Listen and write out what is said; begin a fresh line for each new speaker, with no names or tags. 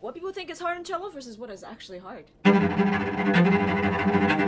what people think is hard in cello versus what is actually hard.